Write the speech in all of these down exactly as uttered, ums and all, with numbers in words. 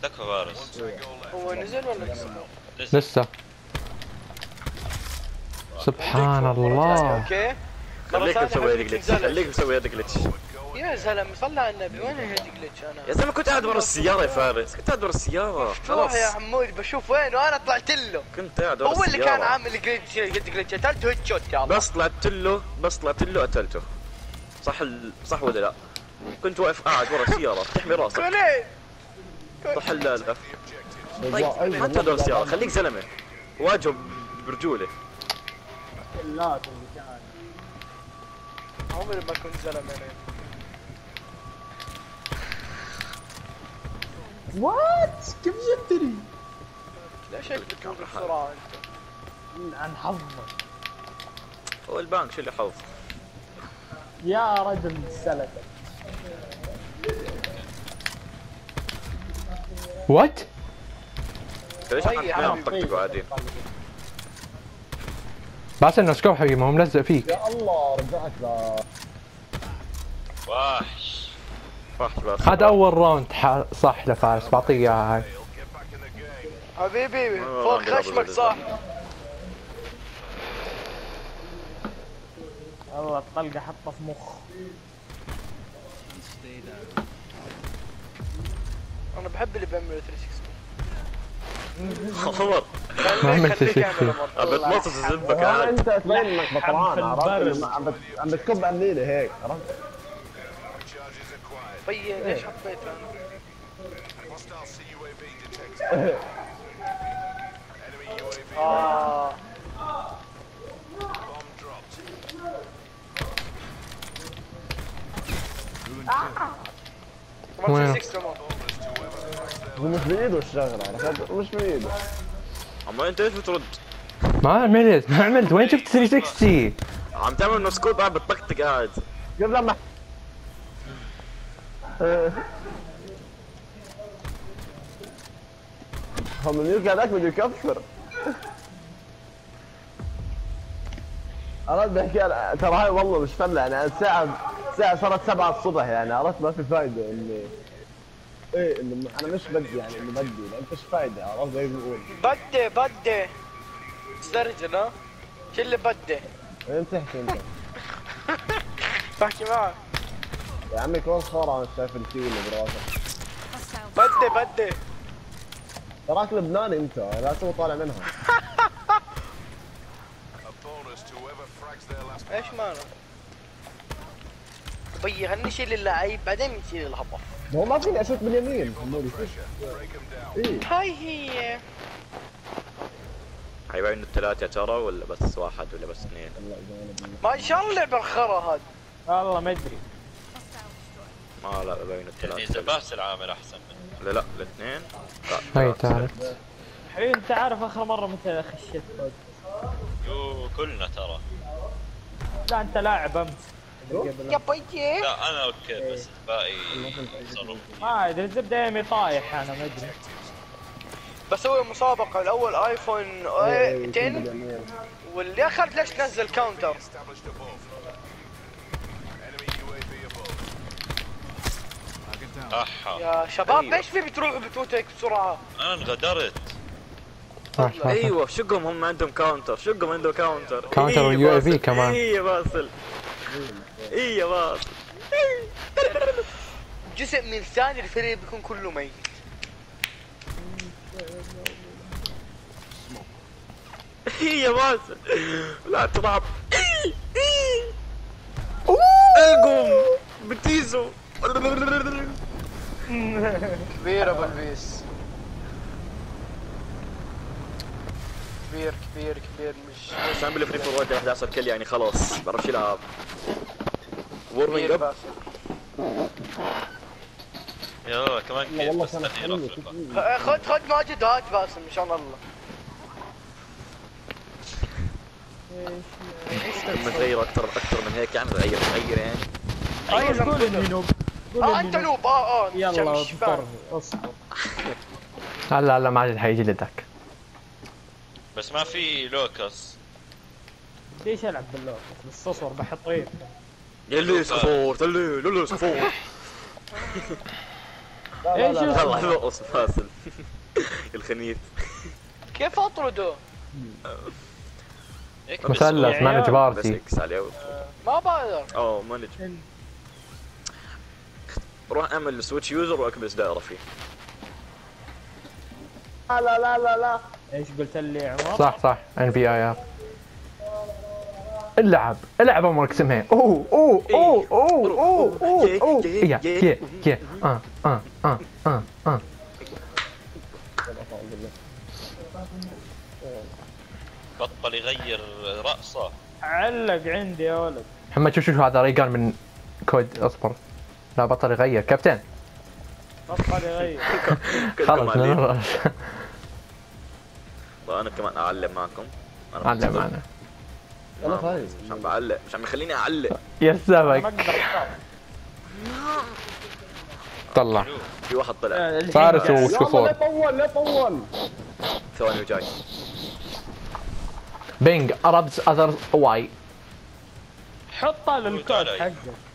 تكفى فارس. هو نزل ولا لسه؟ لسه. سبحان الله. اوكي خليك مسوي هذا جلتش، خليك مسوي هذا جلتش. يا زلمه صلى على النبي، وين هذا جلتش انا؟ يا زلمه كنت قاعد ورا السيارة يا فارس، كنت قاعد ورا السيارة. روح يا عمود بشوف وين، وانا طلعت له. كنت قاعد ورا هو السيارة. اللي كان عامل جلتش جلتش قتلته هيد شوت يا الله. بس طلعت له بس طلعت له قتلته. صح ال... صح ولا لا؟ كنت واقف قاعد ورا السيارة تحمي راسك. كونين صح لا لا. طيب ما تهدر السيارة، خليك زلمة. واجهه برجولة. لا كان عمري ما كنت زلمه انا. وات كيف جبتني؟ ليش هيك بتموت بسرعه انت؟ عن حظك هو البنك شو اللي حظ؟ يا رجل سلكة. وات؟ ليش احنا عم طقطقوا قاعدين؟ بس انه سكوب حبيبي، ما هو ملزق فيك. يا الله رجعت ل وحش وحش بس. هذا اول راوند ح... صح لفارس، بعطيه اياها هاي. حبيبي فوق خشمك صح. والله الطلقة حطها في مخ. انا بحب اللي بيعمل ثلاثمية عمر ما عملت خليك شيء. اعمل عمر. عم بتمصص زبك والله قاعد. انت تبين انك بطران، عرفت؟ عم بت- عم بتكب قليله هيك، عرفت؟ طيب ليش حطيت انا؟ اه وين؟ هو مش بايده الشغله، عرفت؟ مش بايده. عمر انت ليش بترد؟ ما عملت ما عملت وين شفت ثلاثمية وستين؟ عم تعمل انه سكوب قاعد بتطقطق قاعد. قبل لما هم النيوك هذاك بده يكفر. عرفت بحكي أنا- ترى هاي والله مش فله يعني. الساعة الساعة صارت سبعة الصبح يعني، عرفت؟ ما في فايدة اني ايه انه انا مش بدي يعني انه بدي، لان فيش فايدة، عرفت زي ما بقول. بدي بدي استرجل ها؟ شو اللي بدي؟ وين تحكي انت؟ بحكي معك. يا عمي كون صار انا شايف الكيو اللي براسك. بدي بدي تراك لبناني انت، لا تسوي طالع منها. ايش ماله؟ بي خليني نشيل اللعيب بعدين نشيل الهبط. ما هو ما فيني اشوت باليمين حمودي فيش. ايه هاي هي حيبين الثلاثة يا ترى ولا بس واحد ولا بس اثنين؟ ما ان شاء الله لعب الخرا هذا. والله ما ادري. ما لا بين يعني الثلاثة. زباس العامل احسن منه. لا لا الاثنين. هاي تعرف. حبيبي انت عارف اخر مرة متى خشيت فوز؟ يو كلنا ترى. لا انت لاعب امس. يا بيي لا انا اوكي بس الباقي صرف. ما ادري الزبدة ايمي طايح انا ما ادري. بسوي مسابقة الاول ايفون عشرة واللي اخر ليش تنزل كاونتر. احا يا شباب أيوة. ليش في بتروحوا بتموتوا هيك بسرعة؟ انا انغدرت. ايوه شقهم هم عندهم كاونتر، شقهم عنده كاونتر. كاونتر إيه واليو اي في باسل. كمان. ايه يا باسل. ايه يا باسل. جزء من ثاني الفريق بيكون كله ميت. ايه يا باسل. لا تراب. ايه ايه. القم بتيزو. كبير ابو البيس. كبير كبير كبير مش عشان بالفري فور واحد احد عشر كل يعني خلاص بعرفش يلعب. وورمينج كبير اب. باسل. يا كمان كيف والله بس كان ثانية حلو. رفقة. خد خد ماجد هات باسل ان شاء الله. من غير اكثر اكثر من هيك يعني غير غير يعني. طيب قول اني نوب. اه انت نوب اه اه يلا مش فاهم. اصبر اصبر. هلا هلا ماجد حيجلدك. بس ما في لوكس. ليش العب باللوك؟ بالصصور بحطيت. يلي سفورت يلي يلي سفورت. ايش يلا رقص فاسل. الخنيث. كيف اطرده؟ هيك بس مثلث مانج بس بارتي. اكس عليه. ما بقدر. اوه ما نجم. روح اعمل سويتش يوزر واكبس دائره فيه. لا لا لا لا لا. ايش قلت لي عمر؟ صح صح ان في اي ار. العب العب امرك اسمها اوه اوه اوه اوه اوه اوه اوه يا يا يا اه اه اه اه اه بطل يغير رأسه. علق عندي يا ولد. محمد شوف شوف هذا ريقان من كود اصبر. لا بطل يغير كابتن. بطل يغير. خلص نروح. انا كمان اعلم معكم. علم معنا. انا خايف. مش عم بعلق، مش عم يخليني اعلق. يا ما سبك اقدر أختار. طلع في واحد طلع. الحين فارس قاعد. يلا لا وسكوفور. طول لا طول. ثواني وجاي. بينج اربز اذر واي. حطه للكود حقه.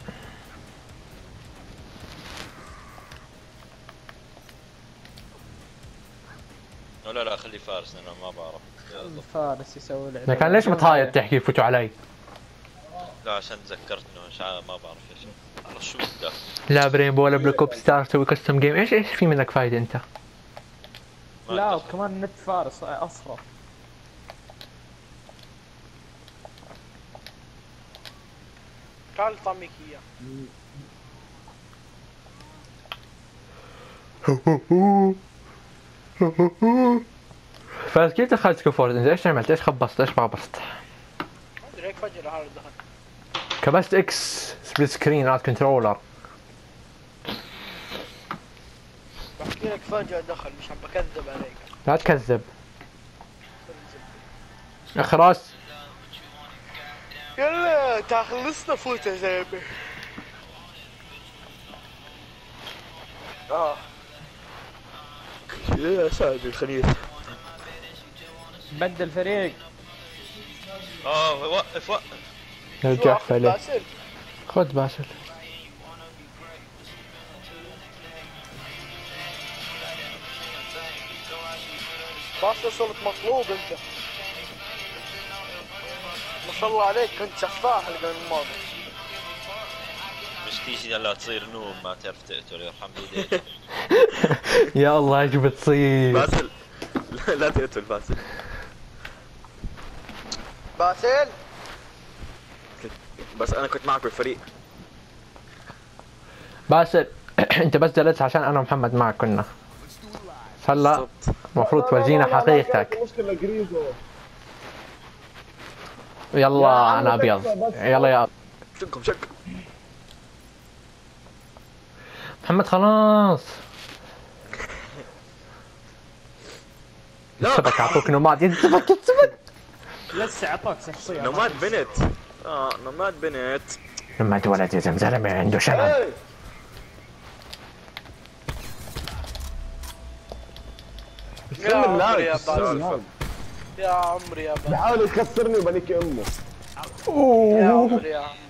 لا لا لا خلي فارس انا ما بعرف. فارس يسوي انا كان ليش متهايط تحكي فوتوا علي؟ لا عشان تذكرت انه مش عارف ما بعرف ايش. والله شو بدك؟ لا برينبو ولا بلاك اوب ستار تسوي كستم جيم ايش ايش في منك فايده انت؟ ما لا أدري. وكمان نت فارس اصفر. تعال طعميك اياه. فاز كيف دخلت سكوفور انت ايش عملت؟ ايش خبصت؟ ايش بعبصت؟ ما ادري هيك فجأة هذا دخل. كبست اكس سبليت سكرين على كنترولر. بحكي لك فجأة دخل مش عم بكذب عليك. لا تكذب. اخرس. يلا تعال خلصنا فوت يا زلمة. اه يا سعد الخنيث. بدل فريق. اه وقف وقف. نرجع آخذ فلي. باسل؟ خذ باسل. باسل صرت مطلوب انت. ما شاء الله عليك كنت سفاح الجيم الماضي. مش تيجي هلا تصير نوم ما تعرف تقتل يرحم ايديك. يا الله ايش بتصير؟ باسل لا, لا تقتل باسل. باسل بس انا كنت معك بالفريق. باسل انت بس جلست عشان انا ومحمد معك كنا. هلا بالضبط. المفروض تورجينا حقيقتك. مشكلة جريزو. يلا انا ابيض. يلا يا شقكم شق. محمد خلاص. لا. سبك اعطوك نوماد يتسبك يتسبك. لسه اعطاك شخصيه. نوماد بنت. اه نوماد بنت. نوماد ولد يا زلمه عنده شنب. ايه يا عمري يا بالله. باسل. يا عمري يا باسل. بحاول يكسرني وبنيك امه. يا عمري يا عمري.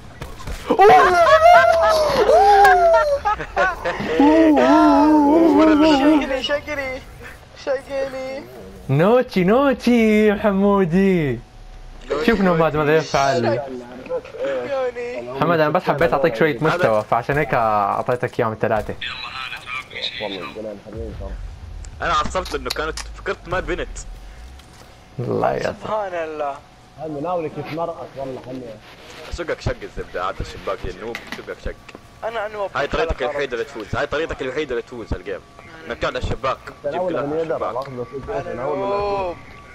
شقني شقني شقني. نوتي نوتي حمودي. شوف نوماد ماذا يفعل. شقني. محمد انا بس حبيت اعطيك شويه مستوى فعشان هيك اعطيتك اياهم الثلاثه. والله الجنان حبيبي ترى. انا عصبت انه كانت فكرت ماد بنت. الله يا سبحان الله. هاي مناولك يتمرقص والله خليه. سوقك شق الزبده عاد الشباك يا النوب سوقك شق. انا انوب. هاي طريقتك الوحيده اللي تفوز، هاي طريقتك الوحيده اللي تفوز هالجيم. انك تقعد على الشباك تجيب تناول كلها على من يدر الشباك. الاخضر في انا تناول من انوب.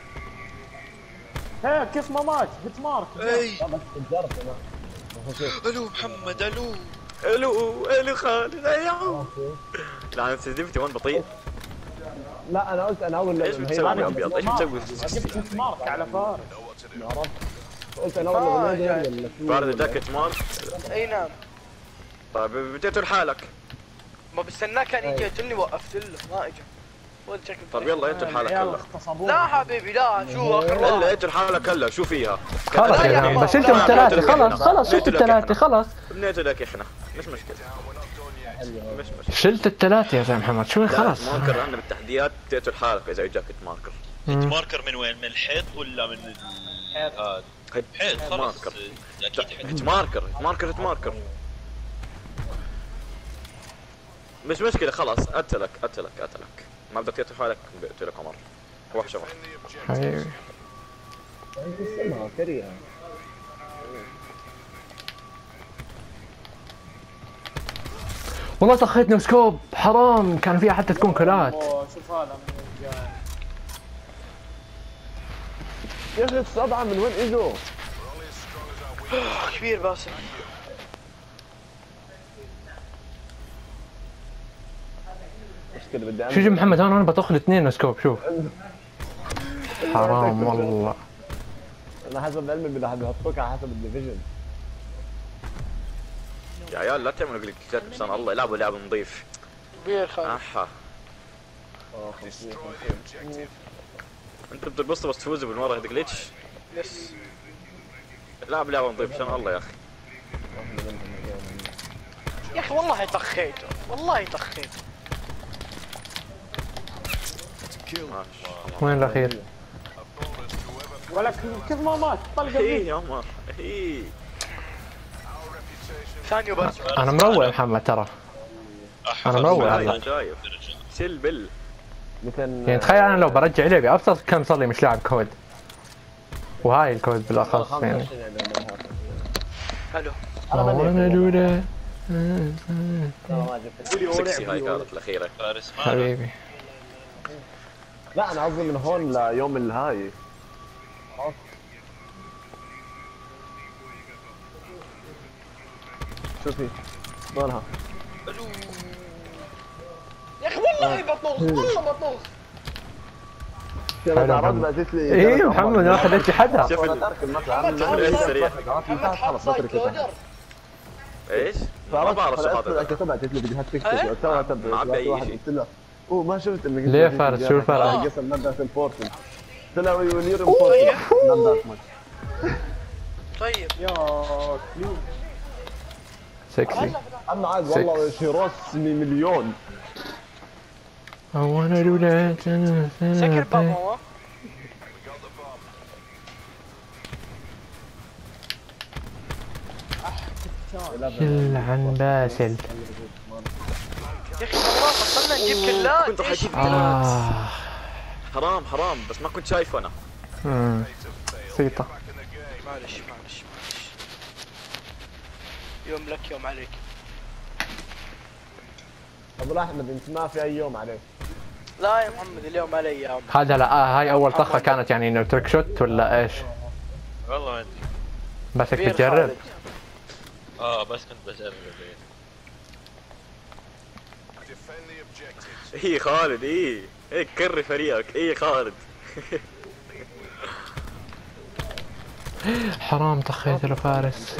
ها كيف ما مات؟ هيت مارك. اي بس تجرت انا. الو محمد الو. الو الو خالد ايوه. لا سنسيتيفيتي وين بطيء. لا انا قلت انا اول ايش بتسوي يا ابيض؟ ايش بتسوي؟ جبت هيت مارك على فارس. عرفت قلت انا اول من آه، يدر. فارد جاكيت مارك. اي نعم. طيب بديت لحالك. ما بستناه كان يجي اجلني وقفت له ما اجى. ولا شكل طيب يلا انت لحالك العيال هلا. اغتصبوه. لا حبيبي لا شو اخر الا واحد. انت لحالك هلا شو فيها؟ خلص يا لا، زلمه لا، بس انتم لا، الثلاثه لا، خلص لا، خلص لا، انتم لا، الثلاثه لا، خلص. بنيت لك احنا مش مشكله. مش مش شلت الثلاثة يا زلمة محمد شو خلاص. ماركر عندنا بالتحديات تقتل حالك اذا اجاك ماركر. هيت ماركر من وين؟ من الحيط ولا من ال... آه الحيط خلاص ماركر. اكيد هيت حيط. ماركر هيت ماركر هيت ماركر مش مشكلة خلاص قتلك قتلك قتلك ما بدك تقتل حالك بقتلك عمر. وحشة واحد حبيبي انت السمعة كريهة. والله طخيت نوسكوب حرام كان فيها حتى تكون كلات. اوه شوف هذا من الجاي. يا اخي السبعة من وين اجوا؟ كبير باسم. مشكلة بدي شو شو محمد هون هون بطخ الاثنين نوسكوب شوف. حرام والله. انا حسب علمي بدي يحطوك على حسب الديفيجن. يا عيال لا تعملوا جليتشات بسان الله العبوا لعب نظيف. كبير خالد. احا اه خمسمية وخمسين. انتوا بتربصوا بس تفوزوا بالمرة هذا جليتش. يس. العب لعبة نظيف بسان الله يا اخي. يا اخي والله طخيته والله طخيته. وين الاخير؟ ولك كيف ما مات طلقه ايه فيه. يا عمر ايه. ثانية بس. انا مروق محمد ترى. أنا مروق هلا. جايب شيل بل. مثل يعني تخيل انا لو برجع لعبي ابسط كم صار لي مش لاعب كود. وهاي الكود بالاخص يعني. الو. وانا لولا سكسي هاي كانت الاخيرة. فارس ما حبيبي. لا انا قصدي من هون ليوم الهاي. شوفي وينها؟ الو. يا اخي والله بطوخ والله بطوخ. كانت عرض بعثت لي. ايه محمد ما خليت حدا. شوف انا ال- تارك المسرح. محمد سريع. محمد حط سايد لودر. ايش؟ ما بعرف شو فارس هذا. كتبت بعثت لي بدها تكتب إيه؟ سوى ما عبي أي واحد شيء. قلت له اوه ما شفت انك ليه فارس؟ شو الفرق؟ قسم نبدا في البورتل قلت له ويل يور امبورتنت نبدا طيب. يا كلين. سكسي. اما عاد والله شي رسمي مليون. وانا لولا سكر باب ماما. يلعن باسل. يا اخي والله بطلنا نجيب كلات. كنت ايش حجيب الكلات؟ آه. حرام حرام بس ما كنت شايفه انا. امم بسيطة. معلش معلش معلش. يوم لك يوم عليك. ابو احمد انت ما في اي يوم عليك. لا يا محمد اليوم علي يا عم. هذا لا آه هاي اول طخة كانت يعني انه ترك شوت ولا ايش؟ والله ما ادري. بسك كبير بتجرب؟ خالد. اه بس كنت بجرب. ايه خالد ايه ايه كري فريقك ايه خالد. حرام طخيت له فارس.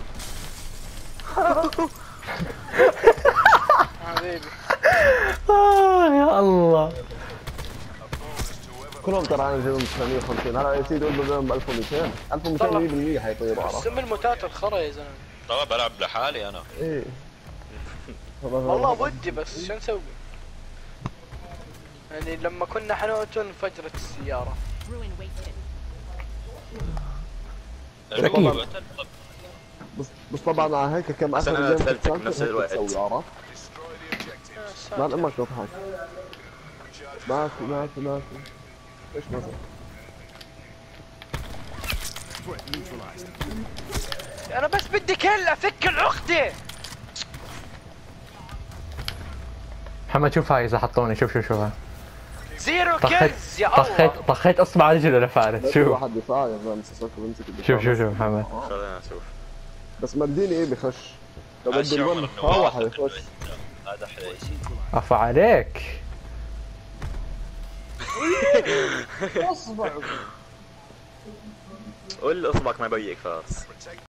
حبيبي. آه يا الله. كلهم ترى انا جايبهم ثمانمية وخمسين هلا يا سيدي قول بدهم ألف ومئتين ألف ومئتين مية بالمية حيطيروا عرفت. سم الموتات الخرا يا زلمه. طبعا بلعب لحالي انا. ايه والله ودي بس شو نسوي؟ يعني لما كنا حنوت انفجرت السيارة. أكيد. بس بس طبعا على هيك كم بس اخر أنا جيم دخلتك بتسلك بنفس هيك الوقت. بتسوي، عرفت؟ ما امك تضحك. ما في ما في ما في ايش مثلا؟ انا بس بدي كل افك العقدة. محمد شوف هاي اذا حطوني شوف شوف شوف. زيرو طخيت كيلز يا طخيت الله. طخيت اصبع رجله لفارس شوف. واحد دفاع يا زلمه مسك بمسك الدفاع. شوف شوف شوف محمد. خلينا نشوف. بس مديني ايه بخش. لو بدي هالشي عمر الون إنه فهو واحد حيخش. هذا احلى شيء. عفا عليك. اصبع. قول اصبعك ما يبيك فارس.